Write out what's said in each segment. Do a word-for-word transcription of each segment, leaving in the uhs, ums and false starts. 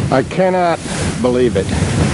I cannot believe it.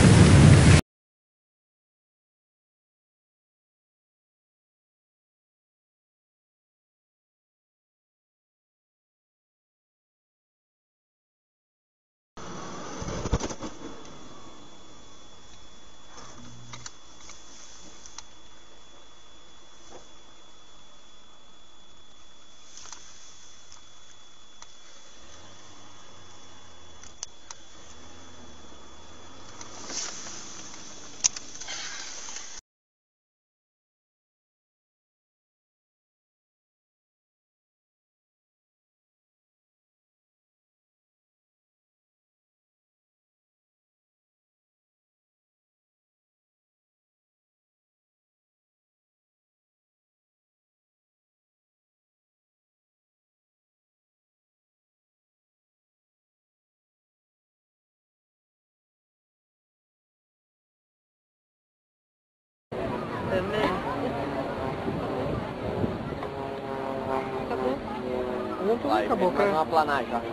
Vai, acabou, mais uma planagem, ó.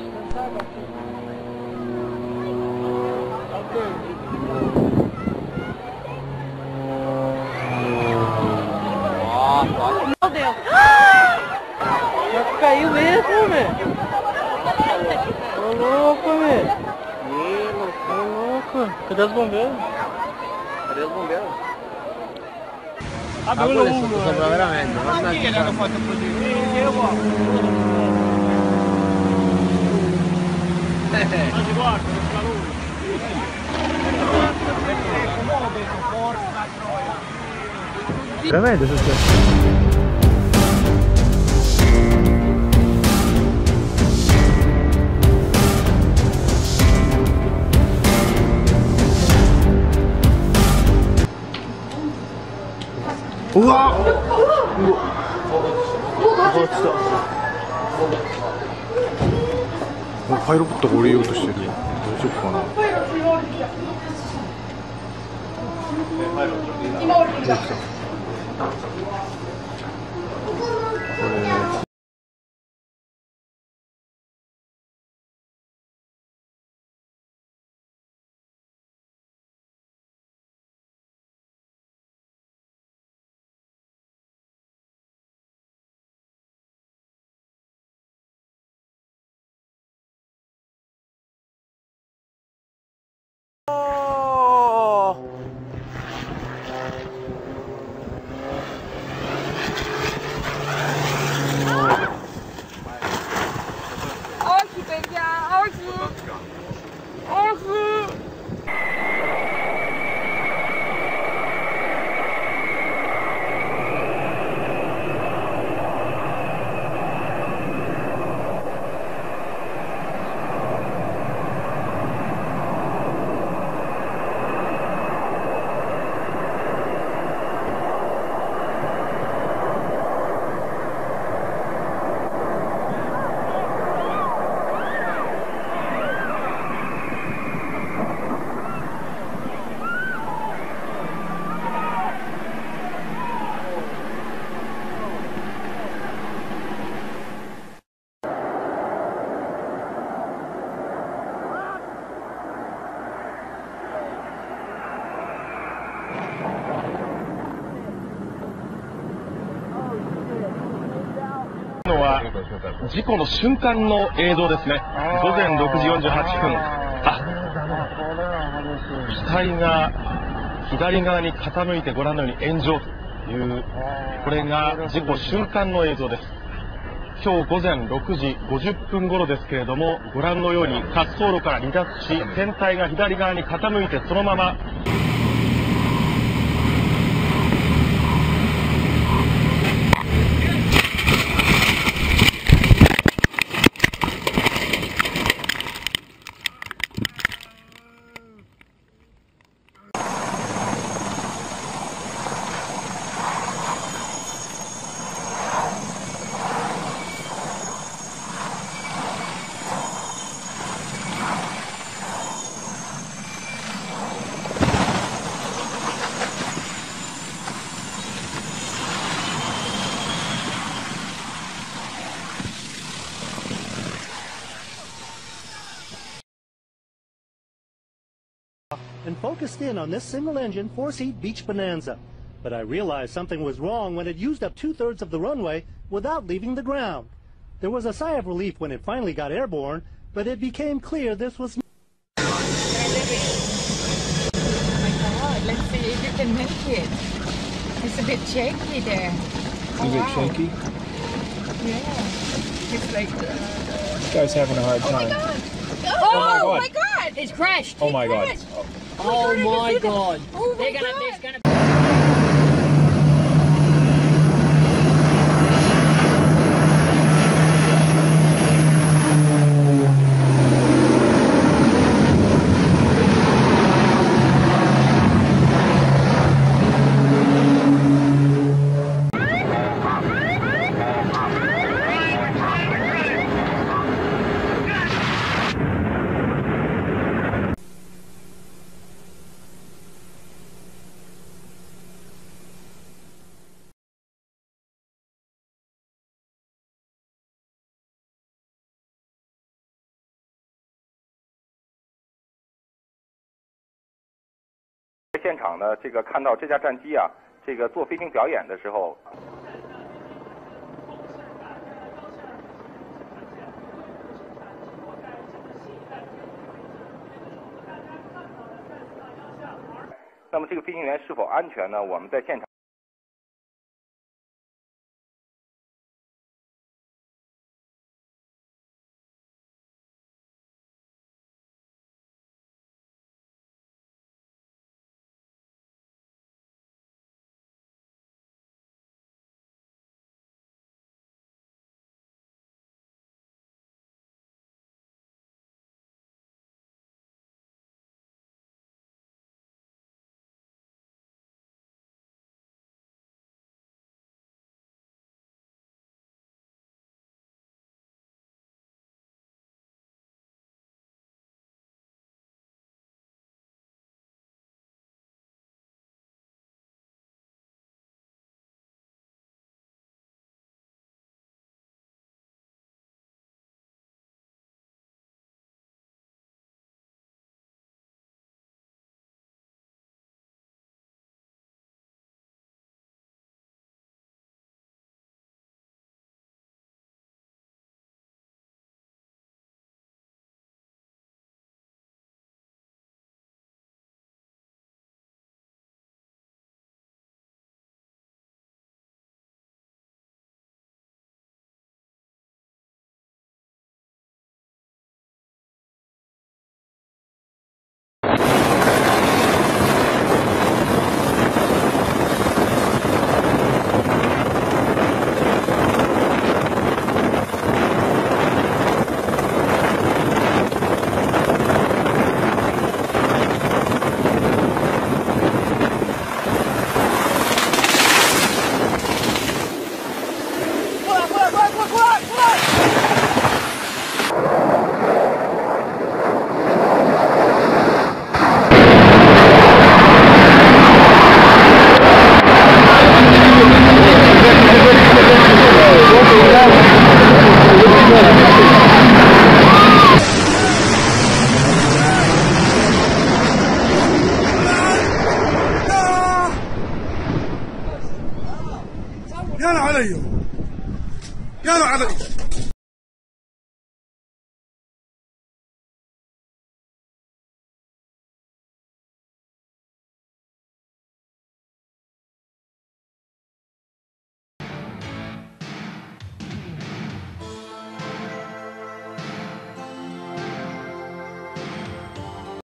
Nossa, olha. Meu Deus! Caiu mesmo, velho! Tô louco, velho! Tô louco! Cadê os bombeiros? Cadê os bombeiros? Ah, quello è sotto sopra veramente, ma chi è che hanno fatto così? Io qua. Ma si guarda, non fa lui. Veramente è successo?うわっ！うわっ、来た。パイロットが降りようとしてる。どうしようかな。今降りてきた。これ。 事故の瞬間の映像ですね。ごぜんろくじよんじゅうはっぷん。あ、機体が左側に傾いてご覧のように炎上という、これが事故瞬間の映像です。今日ごぜんろくじごじゅっぷん頃ですけれども、ご覧のように滑走路から離脱し、船体が左側に傾いてそのまま and focused in on this single-engine four-seat Beach Bonanza. But I realized something was wrong when it used up two-thirds of the runway without leaving the ground. There was a sigh of relief when it finally got airborne, but it became clear this was... Oh my God, let's see if you can make it. It's a bit shaky there. A bit shaky? Yeah. It's like... Uh, This guy's having a hard oh my time. God! Oh, Oh, my my God! It's crashed! Oh It my God. crashed. Oh my God. Oh my They're gonna, God! there's gonna 在现场呢，这个看到这架战机啊，这个做飞行表演的时候。那么这个飞行员是否安全呢？我们在现场。